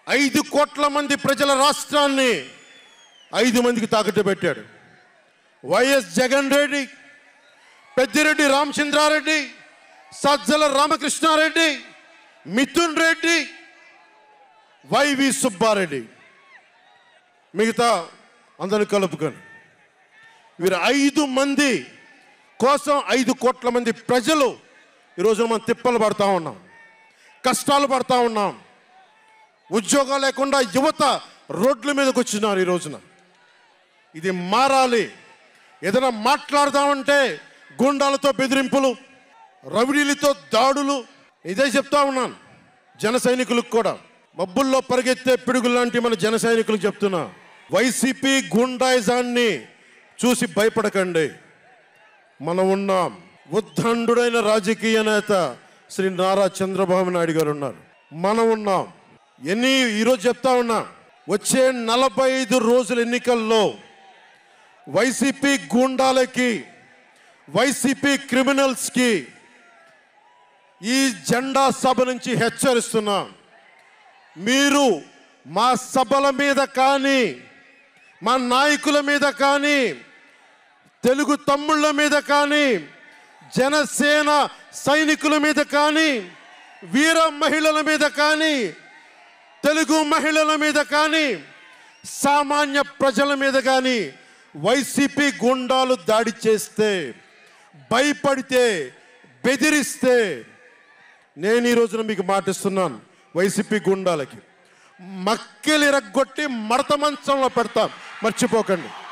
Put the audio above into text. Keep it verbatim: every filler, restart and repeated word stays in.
ఐదు కోట్ల మంది ప్రజల రాష్ట్రాన్ని ఐదు మందికి తాకట్టు పెట్టాడు. వైఎస్ జగన్ రెడ్డి, పెద్దిరెడ్డి రామచంద్రారెడ్డి, సజ్జల రామకృష్ణారెడ్డి, మిథున్ రెడ్డి, వైవి సుబ్బారెడ్డి, మిగతా అందరిని కలుపుకొని వీరు ఐదు మంది కోసం ఐదు కోట్ల మంది ప్రజలు ఈరోజు మనం తిప్పలు పడతా ఉన్నాం, కష్టాలు పడతా ఉన్నాం. ఉద్యోగాలు లేకుండా యువత రోడ్ల మీదకి వచ్చినారు. ఈ రోజున ఇది మారాలి. ఏదైనా మాట్లాడదామంటే గుండాలతో బెదిరింపులు, రవిడీలతో దాడులు. ఇదే చెప్తా ఉన్నాను జన సైనికులకు కూడా. మబ్బుల్లో పరిగెత్తే పిడుగులు లాంటి మన జన సైనికులకు చెప్తున్నా, వైసీపీ గుండాయిజాన్ని చూసి భయపడకండి. మనం ఉన్నాం. ఉద్దండుడైన రాజకీయ నేత శ్రీ నారా చంద్రబాబు నాయుడు గారు ఉన్నారు. మనం ఉన్నాం. ఎన్ని ఈరోజు చెప్తా ఉన్నా, వచ్చే నలభై ఐదు రోజుల ఎన్నికల్లో వైసీపీ గూండాలకి, వైసీపీ క్రిమినల్స్కి ఈ జెండా సభ నుంచి హెచ్చరిస్తున్నా, మీరు మా సభల మీద కానీ, మా నాయకుల మీద కానీ, తెలుగు తమ్ముళ్ళ మీద కానీ, జనసేన సైనికుల మీద కానీ, వీర మహిళల మీద కానీ, తెలుగు మహిళల మీద కానీ, సామాన్య ప్రజల మీద కానీ వైసీపీ గుండాలు దాడి చేస్తే, భయపడితే, బెదిరిస్తే, నేను ఈ రోజున మీకు మాటిస్తున్నాను, వైసీపీ గుండాలకి మక్కెలు ఇరగ్గొట్టి మడత మంచంలో పెడతాం. మర్చిపోకండి.